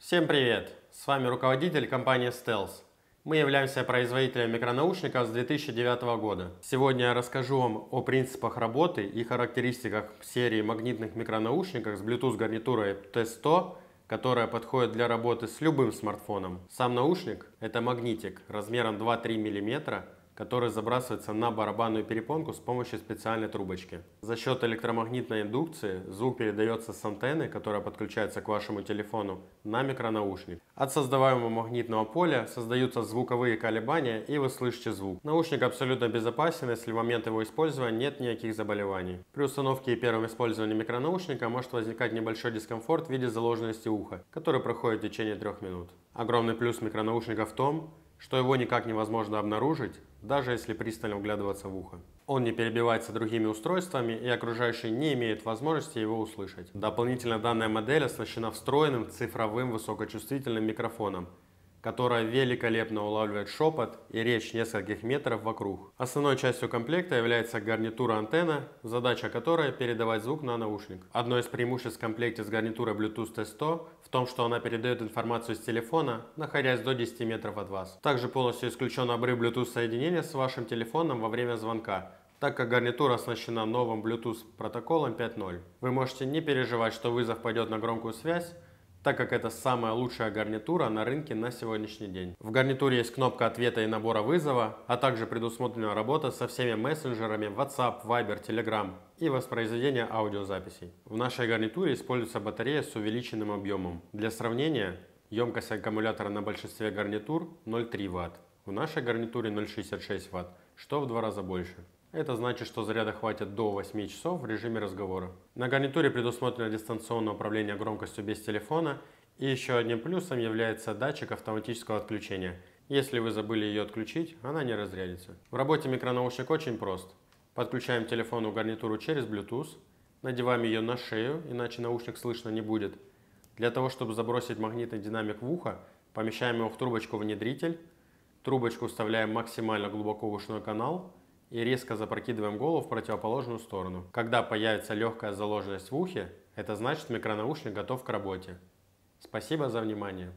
Всем привет! С вами руководитель компании Stealth. Мы являемся производителем микронаушников с 2009 года. Сегодня я расскажу вам о принципах работы и характеристиках серии магнитных микронаушников с Bluetooth гарнитурой T100, которая подходит для работы с любым смартфоном. Сам наушник – это магнитик размером 2-3 мм, который забрасывается на барабанную перепонку с помощью специальной трубочки. За счет электромагнитной индукции звук передается с антенны, которая подключается к вашему телефону, на микронаушник. От создаваемого магнитного поля создаются звуковые колебания, и вы слышите звук. Наушник абсолютно безопасен, если в момент его использования нет никаких заболеваний. При установке и первом использовании микронаушника может возникать небольшой дискомфорт в виде заложенности уха, который проходит в течение 3 минут. Огромный плюс микронаушника в том, что его никак невозможно обнаружить, даже если пристально вглядываться в ухо. Он не перебивается другими устройствами, и окружающие не имеют возможности его услышать. Дополнительно данная модель оснащена встроенным цифровым высокочувствительным микрофоном, которая великолепно улавливает шепот и речь нескольких метров вокруг. Основной частью комплекта является гарнитура-антенна, задача которой передавать звук на наушник. Одно из преимуществ в комплекте с гарнитурой Bluetooth T100 в том, что она передает информацию с телефона, находясь до 10 метров от вас. Также полностью исключен обрыв Bluetooth соединения с вашим телефоном во время звонка, так как гарнитура оснащена новым Bluetooth протоколом 5.0. Вы можете не переживать, что вызов пойдет на громкую связь, так как это самая лучшая гарнитура на рынке на сегодняшний день. В гарнитуре есть кнопка ответа и набора вызова, а также предусмотрена работа со всеми мессенджерами WhatsApp, Viber, Telegram и воспроизведение аудиозаписей. В нашей гарнитуре используется батарея с увеличенным объемом. Для сравнения, емкость аккумулятора на большинстве гарнитур 0,3 Вт. В нашей гарнитуре 0,66 Вт, что в 2 раза больше. Это значит, что заряда хватит до 8 часов в режиме разговора. На гарнитуре предусмотрено дистанционное управление громкостью без телефона, и еще одним плюсом является датчик автоматического отключения. Если вы забыли ее отключить, она не разрядится. В работе микронаушник очень прост. Подключаем телефонную гарнитуру через Bluetooth, надеваем ее на шею, иначе наушник слышно не будет. Для того, чтобы забросить магнитный динамик в ухо, помещаем его в трубочку-внедритель, трубочку вставляем максимально глубоко в ушной канал, и резко запрокидываем голову в противоположную сторону. Когда появится легкая заложенность в ухе, это значит, микронаушник готов к работе. Спасибо за внимание.